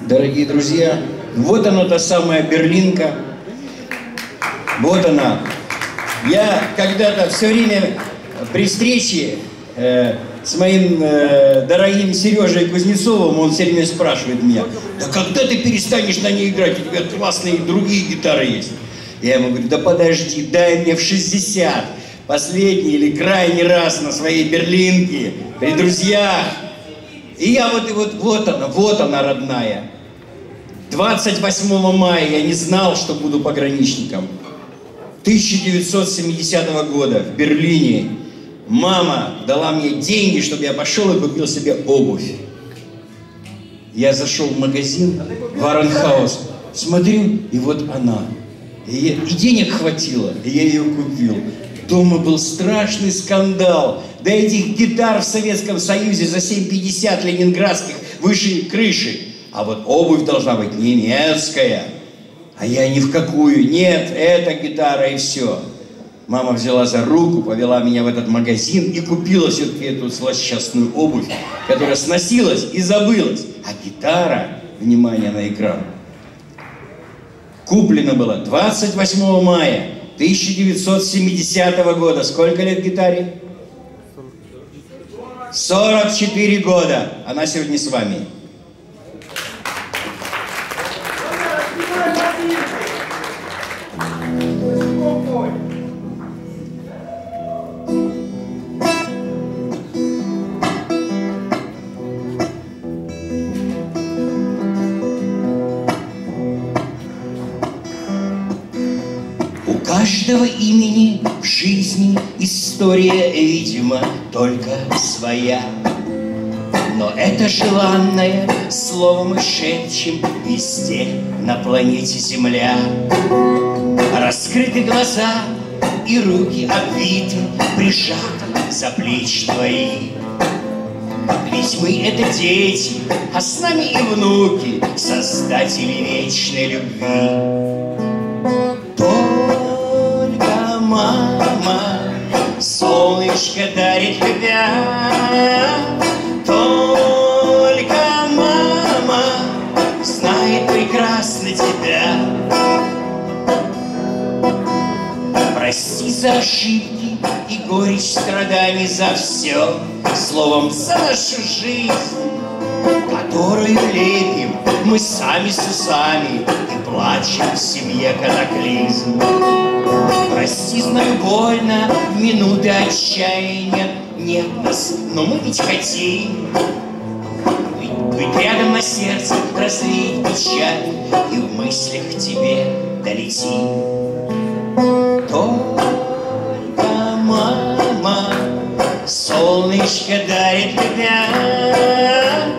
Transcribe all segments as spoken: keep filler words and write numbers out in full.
Дорогие друзья, вот она, та самая Берлинка. Вот она. Я когда-то все время при встрече э, с моим э, дорогим Сережей Кузнецовым, он все время спрашивает меня: да когда ты перестанешь на ней играть, у тебя классные другие гитары есть. Я ему говорю: да подожди, дай мне в шестьдесят последний или крайний раз на своей Берлинке, при друзьях. И я вот, и вот, вот она, вот она, родная. двадцать восьмого мая я не знал, что буду пограничником. тысяча девятьсот семидесятого года в Берлине мама дала мне деньги, чтобы я пошел и купил себе обувь. Я зашел в магазин, в Варенхаус, смотрю, и вот она. И, я, и денег хватило, и я ее купил. Дома был страшный скандал. Да этих гитар в Советском Союзе за семь пятьдесят ленинградских выше крыши. А вот обувь должна быть немецкая. А я ни в какую. Нет, это гитара и все. Мама взяла за руку, повела меня в этот магазин и купила все-таки эту злосчастную обувь, которая сносилась и забылась. А гитара, внимание на экран, куплена была двадцать восьмого мая тысяча девятьсот семидесятого года. Сколько лет гитаре? сорок четыре года. Она сегодня с вами. У каждого имени в жизни история, видимо, только своя. Но это желанное слово мы шепчем везде на планете Земля. Раскрыты глаза и руки обвиты, прижаты за плечи твои. Ведь мы — это дети, а с нами и внуки, создатели вечной любви. Только мама солнышко дарит любя. Только мама знает прекрасно тебя. Прости за ошибки и горечь страданий, за все, словом, за нашу жизнь, которую лепим мы сами с усами и плачем в семье катаклизм. Прости, знаю, больно в минуты отчаяния нет нас, но мы ведь хотим быть рядом на сердце, развеять печаль и в мыслях к тебе долетим. Только мама солнышко дарит любя.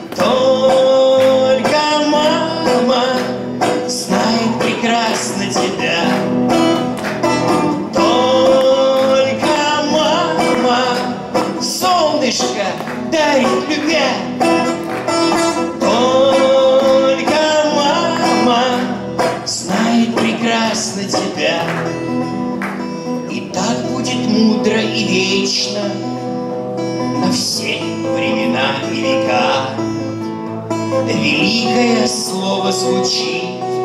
Только мама знает прекрасно тебя. Только мама солнышко дарит любя. Только мама знает прекрасно тебя. И так будет мудро и вечно на все времена и века. Великое слово звучит,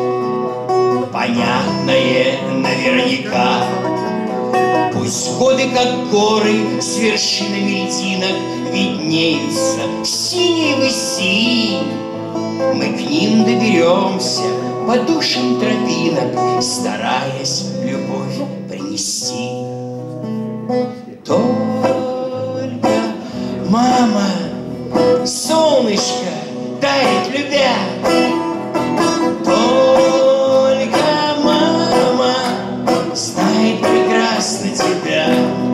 понятное наверняка. Пусть годы, как горы, с вершинами льдинок виднеются в синей выси, мы к ним доберемся по душам тропинок, стараясь любовь принести. Только мама солнышко дарит любя. Только мама знает прекрасно тебя.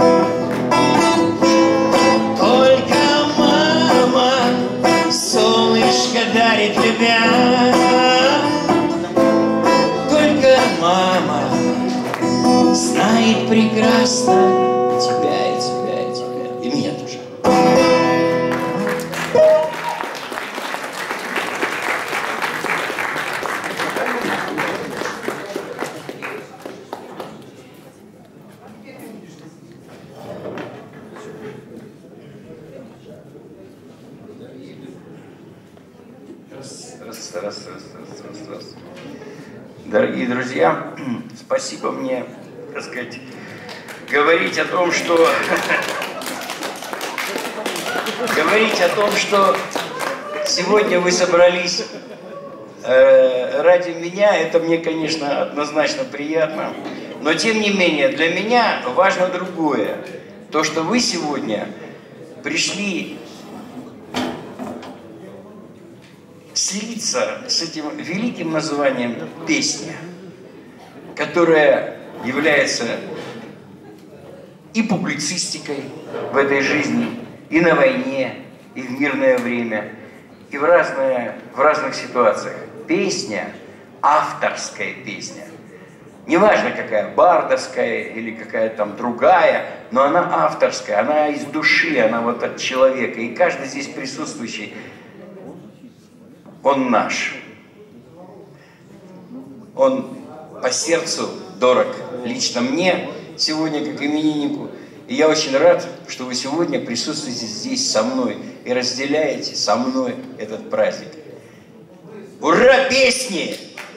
Только мама солнышко дарит любя. Только мама знает прекрасно тебя и тебя и тебя. И меня тоже. Раз, раз, раз, раз, раз, раз, раз. Дорогие друзья, спасибо мне, так сказать, говорить о том, что... Говорить о том, что сегодня вы собрались э, ради меня, это мне, конечно, однозначно приятно. Но, тем не менее, для меня важно другое. То, что вы сегодня пришли слиться с этим великим названием «Песня», которая является и публицистикой в этой жизни, и на войне, и в мирное время, и в, разные, в разных ситуациях. Песня, авторская песня. Неважно, какая, бардовская или какая там другая, но она авторская, она из души, она вот от человека. И каждый здесь присутствующий, он наш. Он по сердцу дорог лично мне сегодня, как имениннику. И я очень рад, что вы сегодня присутствуете здесь со мной и разделяете со мной этот праздник. Ура, песни!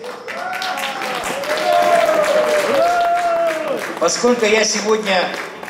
Поскольку я сегодня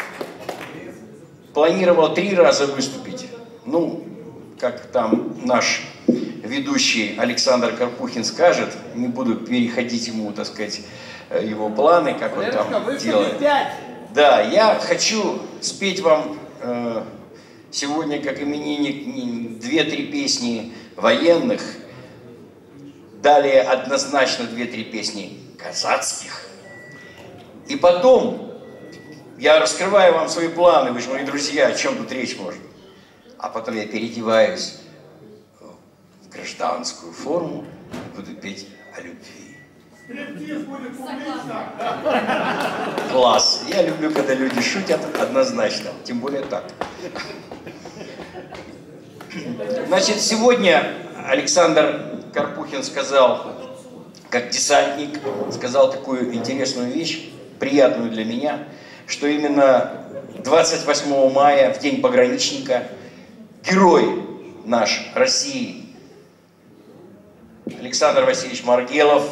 планировал три раза выступить, ну, как там наш ведущий Александр Карпухин скажет, не буду переходить ему, так сказать, его планы, как он там делает. Да, я хочу спеть вам э, сегодня, как именинник, две-три песни военных, далее однозначно две-три песни казацких. И потом я раскрываю вам свои планы, вы же мои друзья, о чем тут речь может. А потом я переодеваюсь в гражданскую форму и буду петь о любви. Класс. Я люблю, когда люди шутят, однозначно. Тем более так. Значит, сегодня Александр Карпухин сказал, как десантник, сказал такую интересную вещь, приятную для меня, что именно двадцать восьмого мая, в День пограничника, герой наш России Александр Васильевич Маргелов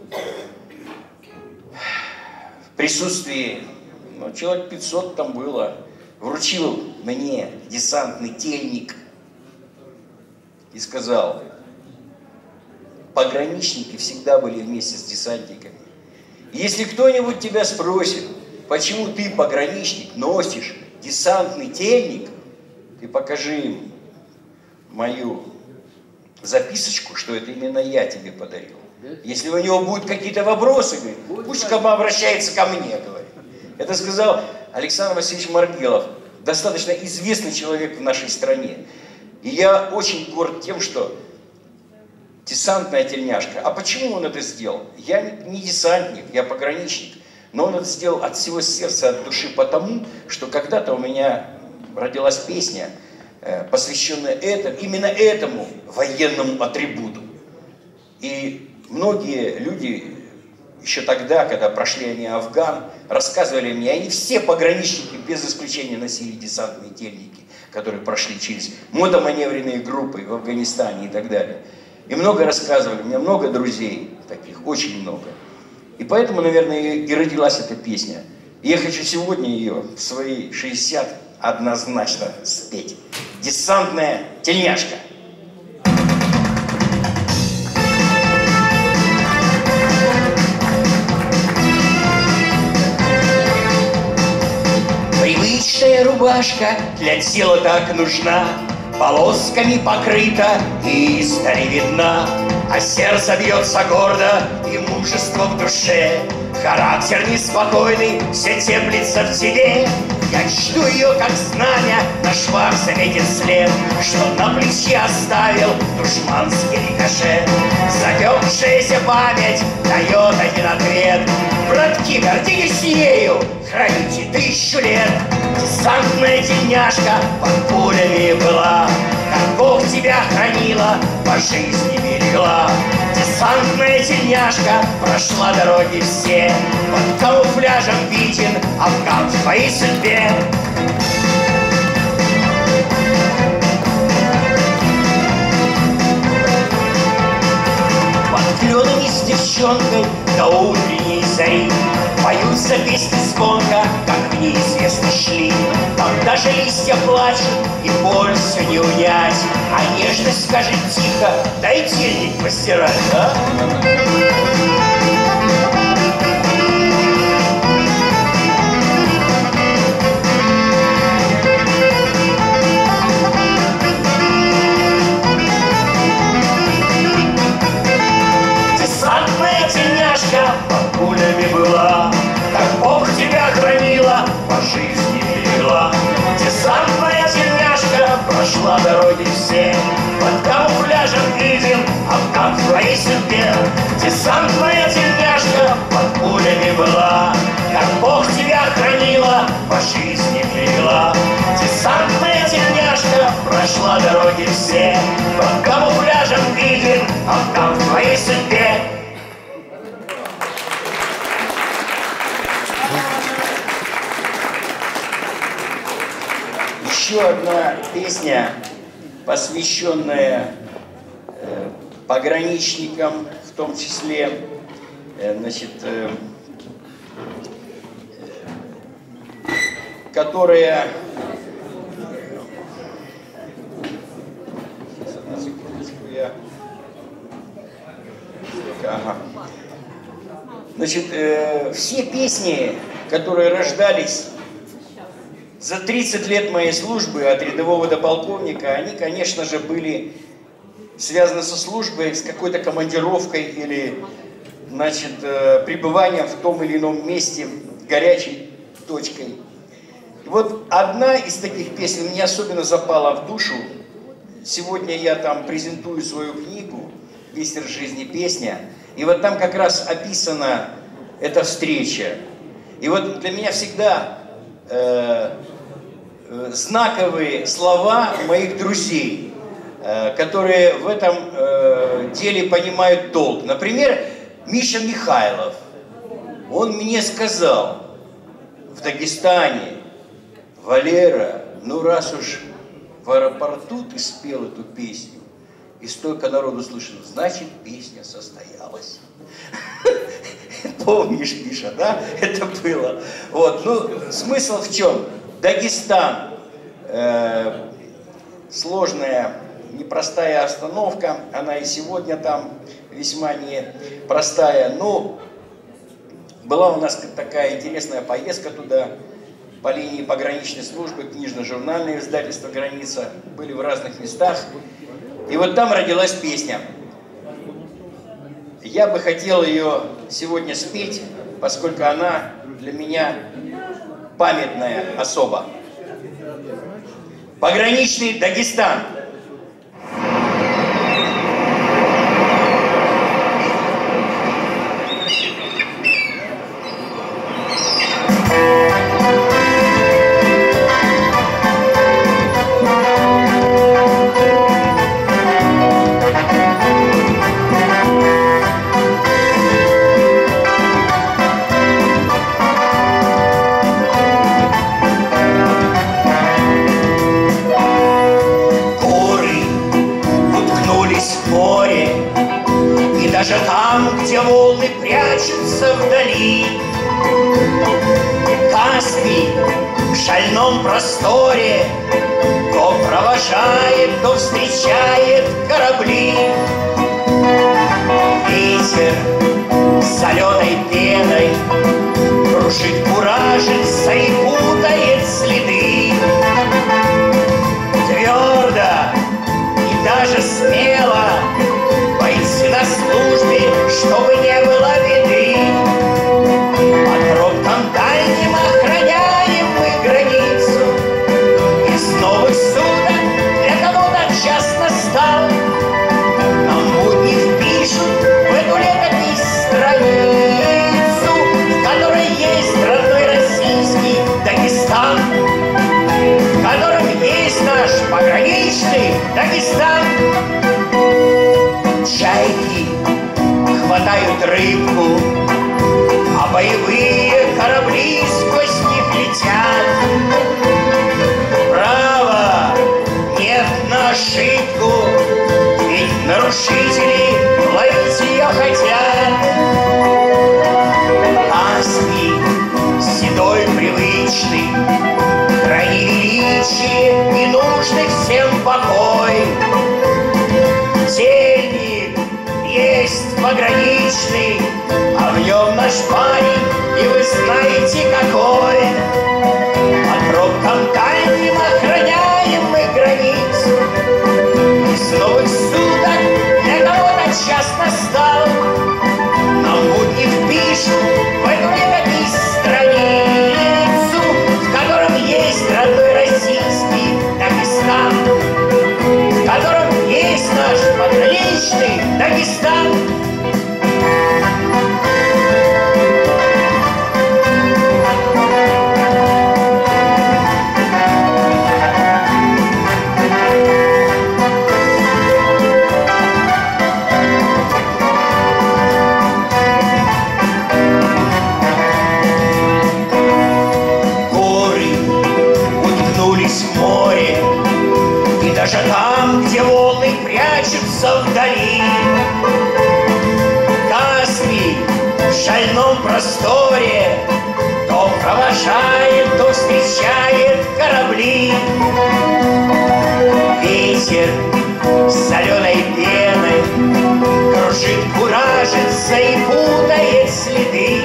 в присутствии, ну, человек пятьсот там было, вручил мне десантный тельник и сказал: пограничники всегда были вместе с десантниками. Если кто-нибудь тебя спросит, почему ты, пограничник, носишь десантный тельник, ты покажи им мою записочку, что это именно я тебе подарил. Если у него будут какие-то вопросы, говорит, пусть ко мне обращается ко мне, говорит. Это сказал Александр Васильевич Маргелов, достаточно известный человек в нашей стране. И я очень горд тем, что десантная тельняшка. А почему он это сделал? Я не десантник, я пограничник. Но он это сделал от всего сердца, от души, потому что когда-то у меня родилась песня, посвященная этому, именно этому военному атрибуту. И многие люди еще тогда, когда прошли они Афган, рассказывали мне, они все пограничники без исключения носили десантные тельники, которые прошли через мотоманевренные группы в Афганистане и так далее. И много рассказывали, у меня много друзей таких, очень много. И поэтому, наверное, и родилась эта песня. И я хочу сегодня ее в свои шестьдесят однозначно спеть. Десантная тельняшка. Привычная рубашка для тела так нужна, полосками покрыта и издали видна, а сердце бьется гордо и мужество в душе. Характер неспокойный все теплится в тебе. Я чту ее, как знамя, на швах заметен след, что на плече оставил душманский рикошет. Запекшаяся память дает один ответ: братки, гордитесь ею, храните тысячу лет. Десантная тельняшка под пулями была, как Бог тебя хранила, по жизни берегла. Десантная тельняшка прошла дороги все, под камуфляжем виден Афган в твоей судьбе. с девчонкой до утренней зари. Поются песни звонко, как в неизвестный шли. Там даже листья плачут, и боль все не унять. А нежность скажет тихо: дай тельник постирать, а? Десантная тельняшка под пулями была, как Бог тебя хранила, по жизни берегла. Десантная тельняшка прошла дороги все, под камуфляжем виден откат в твоей судьбе. Десантная тельняшка под пулями была, как Бог тебя хранила, по жизни берегла. Десантная тельняшка прошла дороги все, под камуфляжем виден откат в твоей судьбе. Еще одна песня, посвященная э, пограничникам, в том числе, э, значит, э, которая... Сейчас, одну секундочку, я... Ага. Значит, э, все песни, которые рождались за тридцать лет моей службы, от рядового до полковника, они, конечно же, были связаны со службой, с какой-то командировкой или, значит, пребыванием в том или ином месте, горячей точкой. И вот одна из таких песен мне особенно запала в душу. Сегодня я там презентую свою книгу «Бисер жизни. Песня». И вот там как раз описана эта встреча. И вот для меня всегда... Э, знаковые слова моих друзей, э, которые в этом э, деле понимают толк. Например, Миша Михайлов, он мне сказал в Дагестане: Валера, ну раз уж в аэропорту ты спел эту песню, и столько народу слышит, значит, песня состоялась. Помнишь, Миша, да? Это было. Вот, ну, смысл в чем? Дагестан. Э, сложная, непростая остановка. Она и сегодня там весьма непростая. Но была у нас такая интересная поездка туда по линии пограничной службы, книжно-журнальное издательство «Граница». Были в разных местах. И вот там родилась песня. Я бы хотел ее сегодня спеть, поскольку она для меня памятная особа. Пограничный Дагестан. Даже там, где волны прячутся вдали, Каспий в шальном просторе то провожает, то встречает корабли. Ветер с соленой пеной кружит, куражится и путает следы. Твердо и даже смело бойцы на службе, чтобы не было беды. По тропкам дальним охраняем мы границу. Из новых судов для кого-то час настал. Нам будни впишут в эту летопись страницу, в которой есть родной российский Дагестан, в котором есть наш пограничный Дагестан. Чайки хватают рыбку, а боевые корабли сквозь них летят. Право, нет на ошибку, ведь нарушители ловить ее хотят. пограничный, а в нем наш парень, и вы знаете какой. По тропкам дальним охраняем мы границу, и с новых суток для кого-то час настал. Нам будни впишут в эту летопись страницу, в котором есть родной российский Дагестан, в котором есть наш пограничный Дагестан. Даже там, где волны прячутся вдали, Каспий в шальном просторе то провожает, то встречает корабли. Ветер с соленой пеной кружит, куражится и путает следы.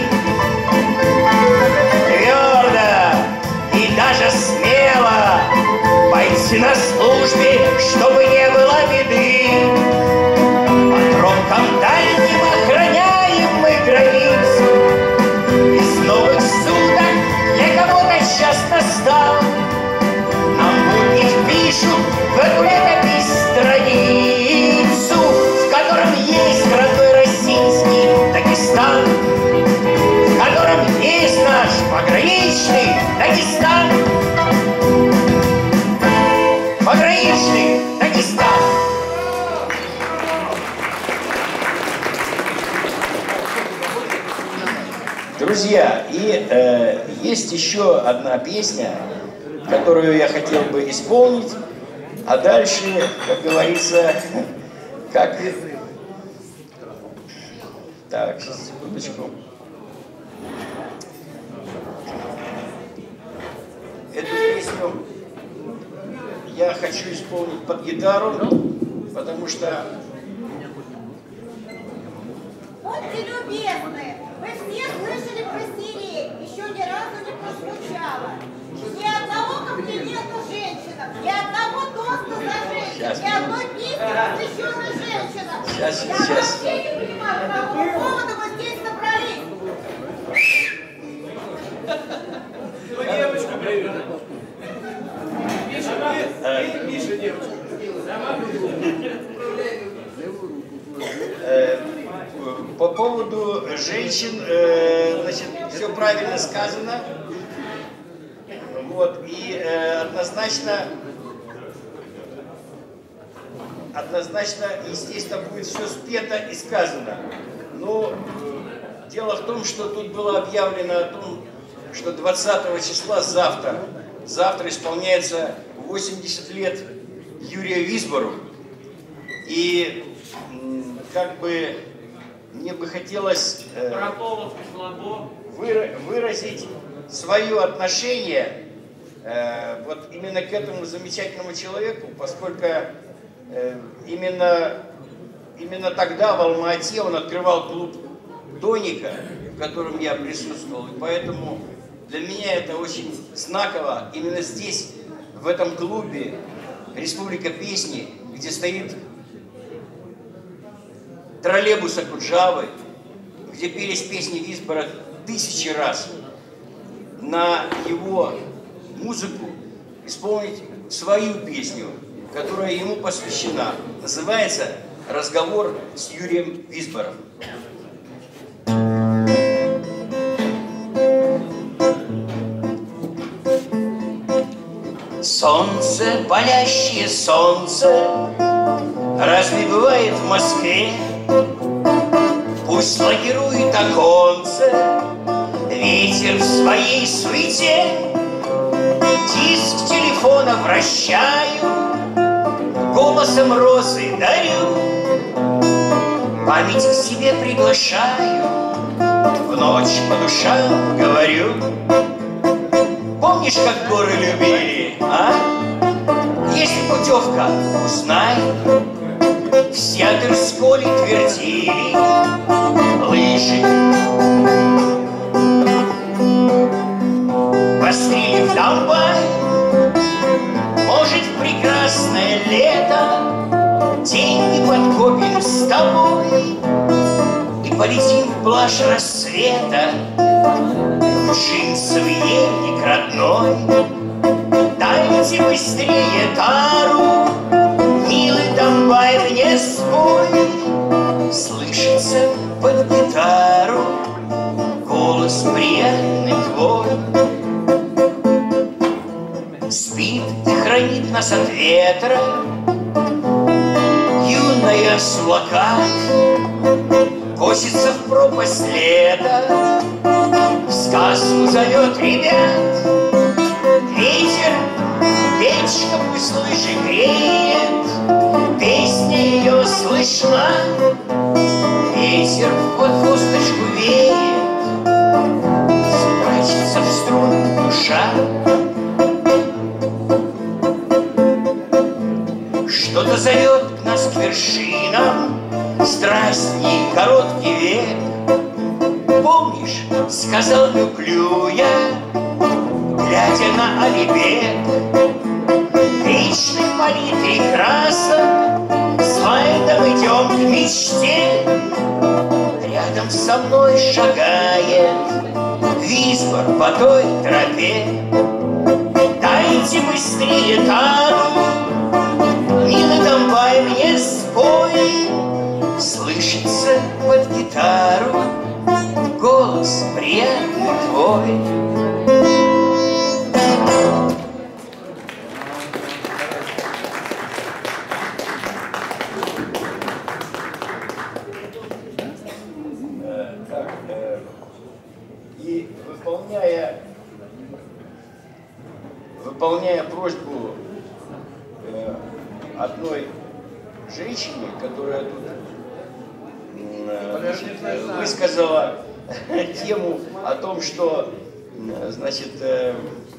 Твердо и даже смело бойцы на службе, чтобы не было беды. По тропкам дальним охраняем мы границу, и с новых суток для кого-то час настал. Нам будни впишут в эту летопись страницу, в котором есть родной российский Дагестан, в котором есть наш пограничный Дагестан. Пограничный Дагестан. Друзья, и э, есть еще одна песня, которую я хотел бы исполнить, а дальше, как говорится, как... Так, секундочку. Эту песню я хочу исполнить под гитару, потому что... Будьте любезны, вы все слышали про Сирию, еще ни разу не прозвучало. Ни одного комплимента женщинам, ни одного тоста за женщин, ни одной песни, посвященной женщинам. Сейчас, я сейчас. вообще не понимаю, по какому поводу мы здесь собрались. Девочка, привет. Миша, девочка. По поводу женщин, э, значит, все правильно сказано. Вот, и э, однозначно, однозначно, естественно, будет все спето и сказано. Но э, дело в том, что тут было объявлено о том, что двадцатого числа, завтра, завтра исполняется восемьдесят лет Юрию Висбору. И как бы мне бы хотелось э, выра выразить свое отношение э, вот именно к этому замечательному человеку, поскольку э, именно, именно тогда в Алма-Ате он открывал клуб «Тоника», в котором я присутствовал. И поэтому для меня это очень знаково. Именно здесь, в этом клубе «Республика песни», где стоит троллейбус Акуджавы, где пелись песни Висбора тысячи раз, на его музыку исполнить свою песню, которая ему посвящена. Называется «Разговор с Юрием Висбором». Солнце, палящее солнце, разве бывает в Москве? Пусть лакирует оконце ветер в своей суете. Диск телефона вращаю, голосом розы дарю, память к себе приглашаю, в ночь по душам говорю. Помнишь, как горы любили, а? Есть путевка, узнай. Вся Тверсколи твердили лыжи. Пострели в Донбай, может, в прекрасное лето деньги подкопим с тобой и полетим в блажь рассвета. Мчимся в ельник родной, дайте быстрее тару, милый Донбай, мне спой. Слышится под гитару голос приятный твой. Спит и хранит нас от ветра юная сулакат, косится в пропасть лета, в сказку зовет ребят. Ветер, печка пусть лыжи греет, песня ее слышна. Ветер под хусточку веет, спрячется в струн душа. Что-то зовет нас к вершинам, страсть и короткий век. Помнишь, сказал, люблю я, глядя на Алибек. Вечной палитре красок с Вальдом идем к мечте. Рядом со мной шагает Висбор по той тропе. Дайте быстрее тару, милый Донбай, мне спой. Слышится под гитару голос приятный твой. Так, э, и выполняя, выполняя просьбу э, одной женщине, которая тут э, значит, высказала тему о том, что, значит, э,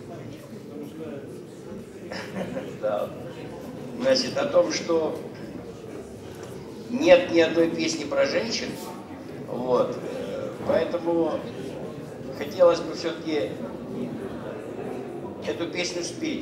да, значит, о том, что нет ни одной песни про женщин, вот, поэтому хотелось бы все-таки эту песню спеть.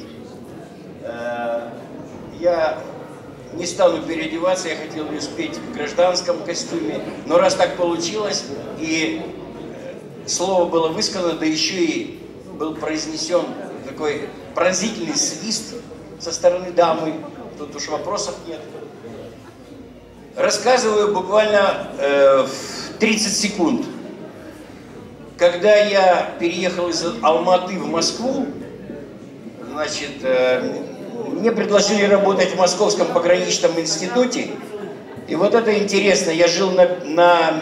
Я не стану переодеваться, я хотел ее спеть в гражданском костюме, но раз так получилось, и слово было высказано, да еще и был произнесен такой пронзительный свист со стороны дамы, тут уж вопросов нет. Рассказываю буквально э, в тридцать секунд. Когда я переехал из Алматы в Москву, значит, э, мне предложили работать в Московском пограничном институте. И вот это интересно, я жил на, на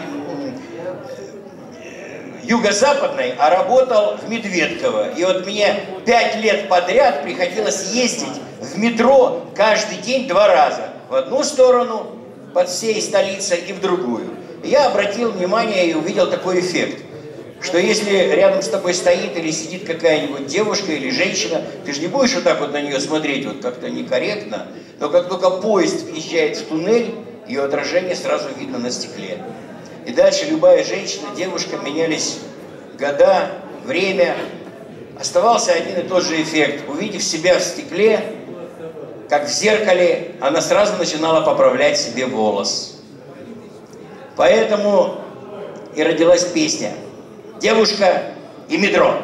юго-западной, а работал в Медведково. И вот мне пять лет подряд приходилось ездить в метро каждый день два раза. В одну сторону под всей столицей и в другую. И я обратил внимание и увидел такой эффект, что если рядом с тобой стоит или сидит какая-нибудь девушка или женщина, ты же не будешь вот так вот на нее смотреть, вот как-то некорректно, но как только поезд въезжает в туннель, ее отражение сразу видно на стекле. И дальше любая женщина, девушка, менялись года, время. Оставался один и тот же эффект. Увидев себя в стекле, как в зеркале, она сразу начинала поправлять себе волос. Поэтому и родилась песня «Девушка и метро».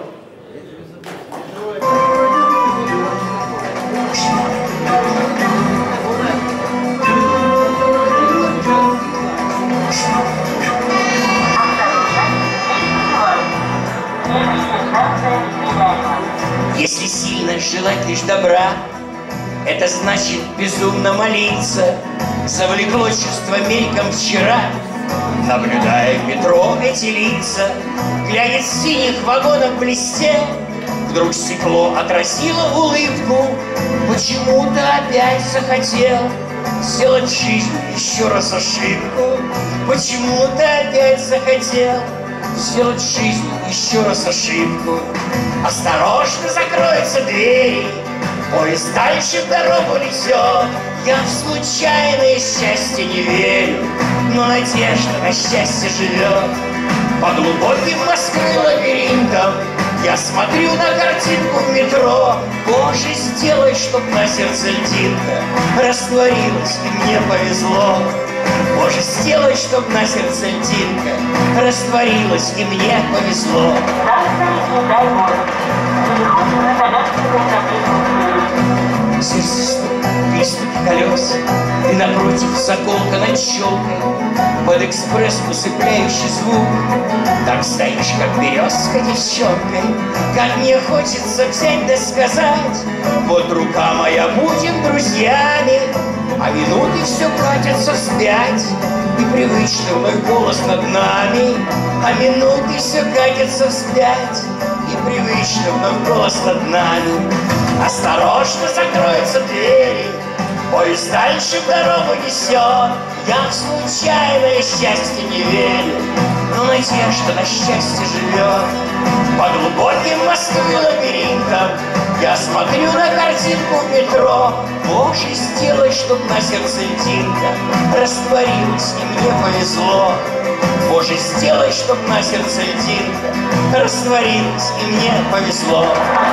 Если сильно желать лишь добра, это значит безумно молиться. Завлекло чувство мельком вчера, наблюдая в метро эти лица. Глядя с синих вагонов в листе, вдруг стекло отразило улыбку. Почему-то опять захотел сделать в жизни еще раз ошибку. Почему-то опять захотел сделать в жизни еще раз ошибку. Осторожно закроются двери, Поезд дальше дорогу несет. Я в случайное счастье не верю, но надежда на счастье живет. По глубоким Москвы лабиринтам я смотрю на картинку в метро. Боже, сделай, чтоб на сердце льдинка растворилась, и мне повезло. Боже, сделай, чтоб на сердце льдинка растворилась, и мне повезло. Сердце стук, перестук колес, и напротив заколка над щелкой, под экспресс усыпляющий звук. Так стоишь, как березка девчонкой, как мне хочется взять да сказать: вот рука моя, будем друзьями. А минуты все катятся вспять, и привычный вновь голос над нами. А минуты все катятся вспять, и привычный вновь голос над нами. Осторожно закроются двери, поезд дальше в дорогу несет. Я в случайное счастье не верю, но надежда на счастье живет. По глубоким Москвы лабиринтам я смотрю на картинку в метро. Боже, сделай, чтоб на сердце льдинка растворилась, и мне повезло. Боже, сделай, чтоб на сердце льдинка растворилась, и мне повезло.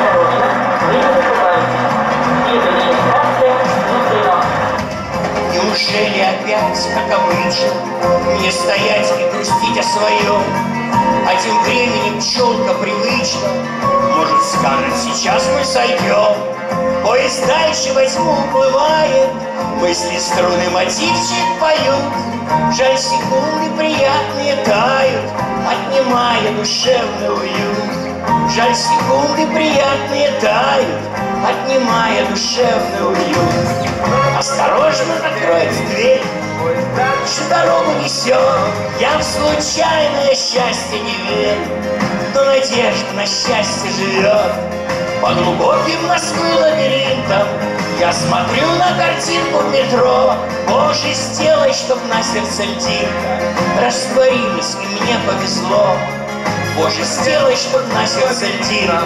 Неужели опять, как обычно, мне стоять и грустить о своем? А тем временем пчелка привычно, может, скажет, сейчас мы сойдем. Поезд дальше во тьму уплывает, мысли, струны, мотивчик поют. Жаль, секунды приятные тают, отнимая душевный уют. Жаль, секунды приятные тают, отнимая душевный уют. Осторожно закроется дверь, дальше дорогу несет. Я в случайное счастье не верю, но надежда на счастье живет. По глубоким Москвы лабиринтам я смотрю на картинку в метро. Боже, сделай, чтоб на сердце льдинка растворилась, и мне повезло. Боже, сделай, чтоб на сердце льдинка.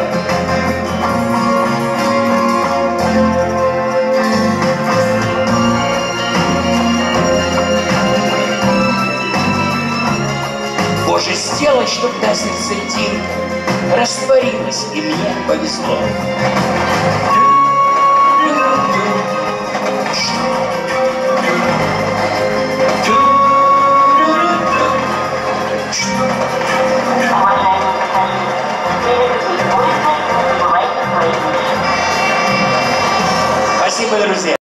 Боже, сделай, чтоб на сердце льдинка растворилась, и мне повезло. Спасибо, друзья.